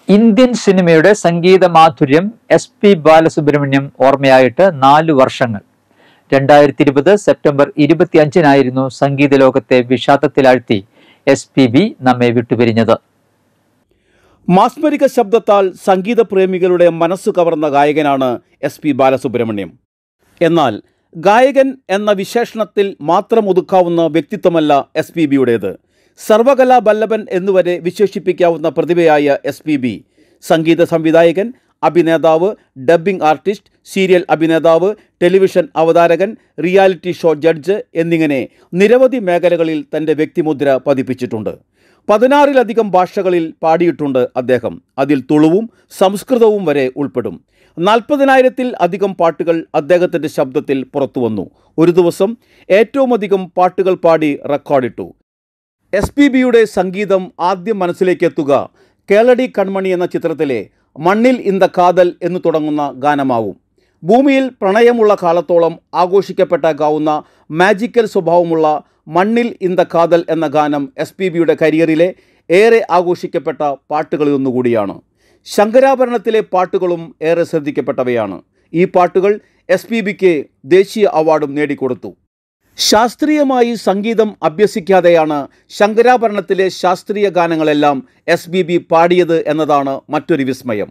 Indian സിനിമയുടെ സംഗീത മാധുര്യം SP Balasubrahmanyam ഓർമ്മയായിട്ട് 4 വർഷങ്ങൾ. 2020 സെപ്റ്റംബർ 25-നായിരുന്നു സംഗീത ലോകത്തെ വിഷാദത്തിലാഴ്ത്തി SPB നമ്മെ വിട്ടുപിരിഞ്ഞത്. മാസ്മരിക ശബ്ദത്താൽ സംഗീത പ്രേമികളുടെ മനസ്സു കവർന്ന ഗായകനാണ് SP ബാലസുബ്രഹ്മണ്യം. എന്നാൽ ഗായകൻ എന്ന വിശേഷണത്തിൽ മാത്രം ഒതുക്കാവുന്ന വ്യക്തിത്വമല്ല SPBയുടേത്. സർവകലാ ബല്ലഭൻ എന്നുവരെ വിശേഷിപ്പിക്കാവുന്ന പ്രതിഭയായ SPB സംഗീത സംവിധായകൻ, അഭിനേതാവ്, ഡബ്ബിംഗ് ആർട്ടിസ്റ്റ്, സീരിയൽ അഭിനേതാവ്, ടെലിവിഷൻ അവതാരകൻ, റിയാലിറ്റി ഷോ ജഡ്ജ് എന്നിങ്ങനെ നിരവധി മേഖലകളിൽ തൻ്റെ വ്യക്തിമുദ്ര പതിപ്പിച്ചിട്ടുണ്ട്. 16-ലധികം ഭാഷകളിൽ പാടിയിട്ടുണ്ട് അദ്ദേഹം. അതിൽ തുളുവും സംസ്കൃതവും വരെ ഉൾപ്പെടും. 40,000-ൽ-അധികം പാട്ടുകൾ അദ്ദേഹത്തിൻ്റെ ശബ്ദത്തിൽ പുറത്തുവന്നു. ഒരു ദിവസം ഏറ്റവുമധികം പാട്ടുകൾ പാടി റെക്കോർഡിട്ടു. SPBയുടെ സംഗീതം ആദ്യം മനസ്സിലേക്ക് എത്തുക കേളടി കൺമണി എന്ന ചിത്രത്തിലെ മണ്ണിൽ ഇന്ത കാതൽ എന്ന് തുടങ്ങുന്ന ഗാനമാവും. ഭൂമിയിൽ പ്രണയമുള്ള കാലത്തോളം ആഘോഷിക്കപ്പെട്ടേക്കാവുന്ന മാജിക്കൽ സ്വഭാവമുള്ള മണ്ണിൽ ഇന്ത കാതൽ എന്ന ഗാനം SPBയുടെ കരിയറിലെ ഏറെ ആഘോഷിക്കപ്പെട്ട പാട്ടുകളിലൊന്നുകൂടിയാണ്. ശങ്കരാഭരണത്തിലെ പാട്ടുകളും ഏറെ ശ്രദ്ധിക്കപ്പെട്ടവയാണ്. ഈ പാട്ടുകൾ SPBക്ക് ദേശീയ അവാർഡും നേടിക്കൊടുത്തു. ശാസ്ത്രീയമായി സംഗീതം അഭ്യസിക്കാതെയാണ് ശങ്കരാഭരണത്തിലെ ശാസ്ത്രീയ ഗാനങ്ങളെല്ലാം SPB പാടിയത് എന്നതാണ് മറ്റൊരു വിസ്മയം.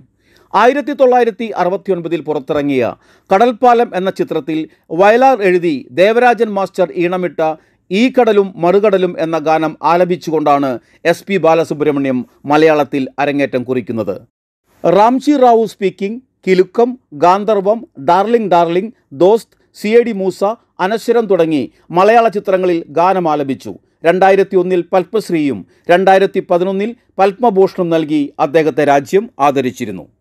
1969 പുറത്തിറങ്ങിയ കടൽപ്പാലം എന്ന ചിത്രത്തിൽ വയലാർ എഴുതി ദേവരാജൻ മാസ്റ്റർ ഈണമിട്ട ഈ കടലും മറുകടലും എന്ന ഗാനം ആലപിച്ചുകൊണ്ടാണ് SP ബാലസുബ്രഹ്മണ്യം മലയാളത്തിൽ അരങ്ങേറ്റം കുറിക്കുന്നത്. Ramji Rao speaking, Kilukkam, Gandharvam, darling darling, Dost, CID Moosa, Anaswaram തുടങ്ങി മലയാള ചിത്രങ്ങളിൽ ഗാനം ആലപിച്ചു. 2001 പത്മശ്രീയും 2011 പത്മഭൂഷണും നൽകി അദ്ദേഹത്തെ രാജ്യം ആദരിച്ചിരുന്നു.